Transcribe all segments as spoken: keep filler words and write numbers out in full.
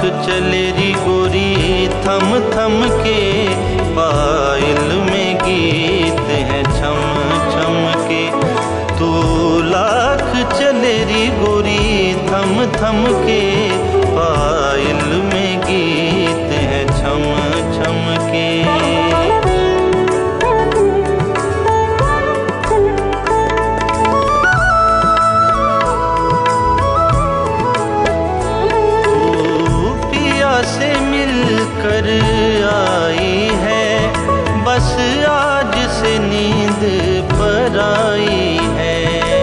चले री गोरी थम थम के, पायल में गीत है छम छम के। तू लाख चले री गोरी थम थम के, पायल में गीत है छम छम के। से मिलकर आई है, बस आज से नींद पर आई है।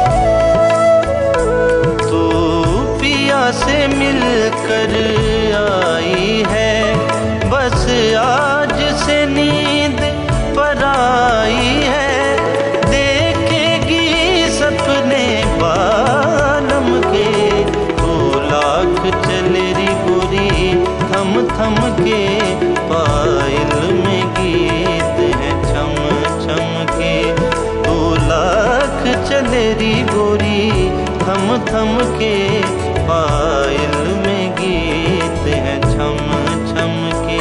तो पिया से मिलकर आई है, बस आज से नींद पर आई है। देखेगी सपने बालम के, तो लाख चले री गोरी थम थम के, पायल में गीत है छम छम के। दो लाख चले री गोरी थम थम के, पायल में गीत है छम छम के।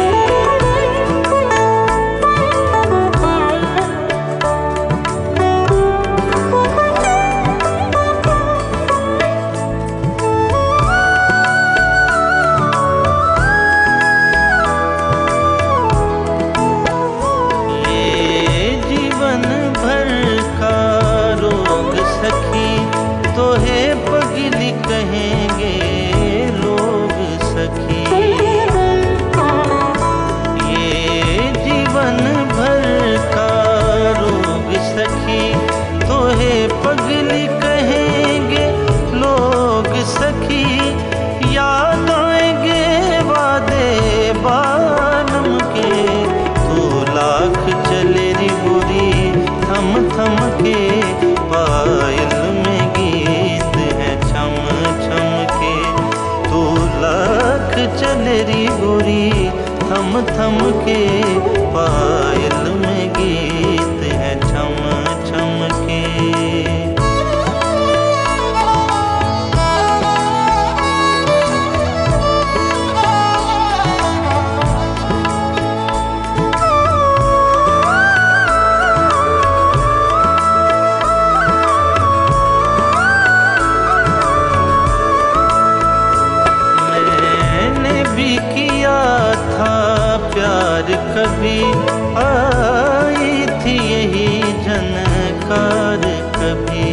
तो है पगली कहेंगे लोग सखी, ये जीवन भर का रोग सखी। तो है पगली कहेंगे लोग सखी, याद आएंगे वादे बालम के। तो लाख चले री गोरी थम थम के, पायल में गीत है छम छम के। तो लाख चले री गोरी थम थम के, पायल में गीत है छम छम के। प्यार कभी आई थी यही झनकार कभी,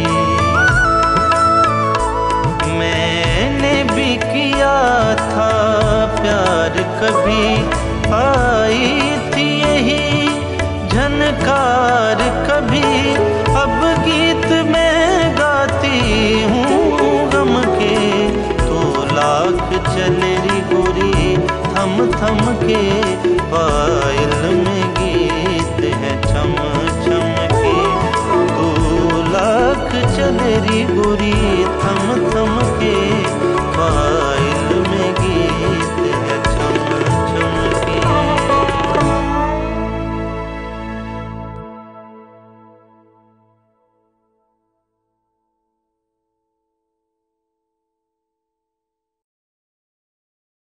मैंने भी किया था प्यार कभी। आई थी यही झनकार कभी, अब गीत मैं गाती हूँ गम के। तो लाख चले री गोरी थम थम के, पायल में गीत है छम छम के। दो लाख चले री गोरी थम थम के,